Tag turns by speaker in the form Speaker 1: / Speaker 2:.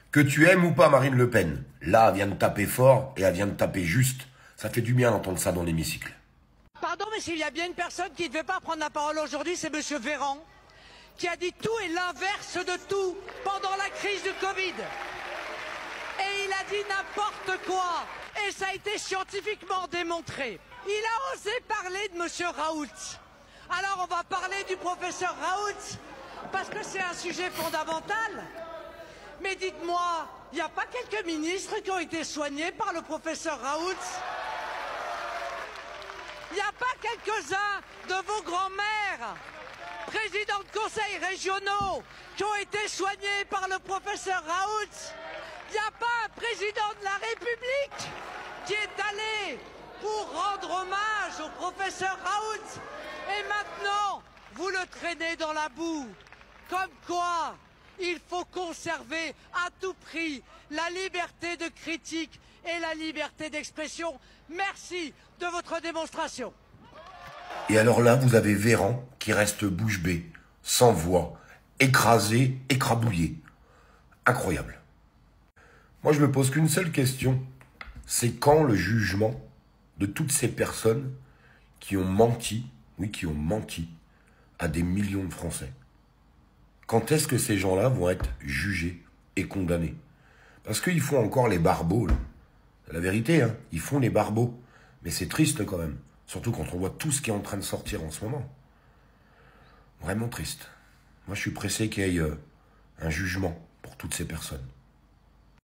Speaker 1: Que tu aimes ou pas Marine Le Pen, là, elle vient de taper fort et elle vient de taper juste. Ça fait du bien d'entendre ça dans l'hémicycle.
Speaker 2: Pardon, mais s'il y a bien une personne qui ne devait pas prendre la parole aujourd'hui, c'est Monsieur Véran, qui a dit tout et l'inverse de tout pendant la crise du Covid. Et il a dit n'importe quoi. Et ça a été scientifiquement démontré. Il a osé parler de Monsieur Raoult. Alors on va parler du professeur Raoult, parce que c'est un sujet fondamental. Mais dites-moi, il n'y a pas quelques ministres qui ont été soignés par le professeur Raoult? Il n'y a pas quelques-uns de vos grands-mères, présidents de conseils régionaux, qui ont été soignés par le professeur Raoult? Il n'y a pas un président de la République qui est allé pour rendre hommage au professeur Raoult? Et maintenant, vous le traînez dans la boue. Comme quoi, il faut conserver à tout prix la liberté de critique et la liberté d'expression. Merci de votre démonstration.
Speaker 1: Et alors là, vous avez Véran qui reste bouche bée, sans voix, écrasé, écrabouillé. Incroyable. Moi, je me pose qu'une seule question. C'est quand le jugement de toutes ces personnes qui ont menti, oui, qui ont menti à des millions de Français? Quand est-ce que ces gens-là vont être jugés et condamnés? Parce qu'ils font encore les barbeaux, là. C'est la vérité, hein. Ils font les barbeaux. Mais c'est triste quand même. Surtout quand on voit tout ce qui est en train de sortir en ce moment. Vraiment triste. Moi, je suis pressé qu'il y ait un jugement pour toutes ces personnes.